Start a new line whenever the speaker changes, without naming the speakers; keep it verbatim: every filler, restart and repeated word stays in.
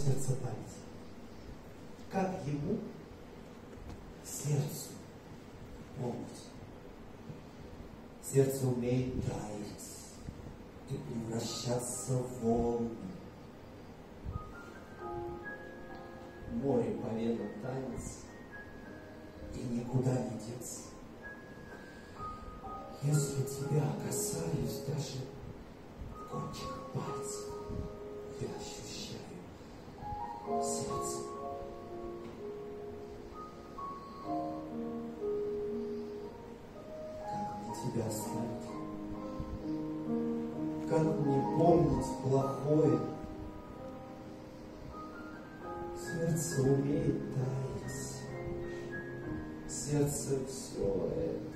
сердце память. Как ему, сердцу, помнить? Сердце умеет таять и превращаться в волны. Море по венам танец, и никуда не деться. Если тебя касаюсь даже кончик пальца, я ощущаю сердце. Как мне тебя оставить? Как мне помнить плохое? Сердце умеет таять, сердце все это